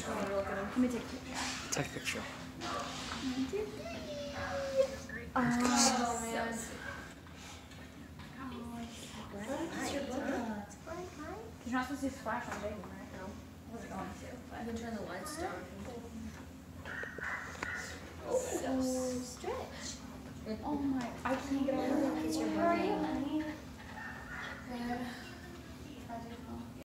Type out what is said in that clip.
Let me take a picture. Take a picture. Oh, man. You're not supposed to splash on baby, right? No. I wasn't going to. I can turn the lights down. So stretch. Oh my, I can't get over it. How are you, honey? Good.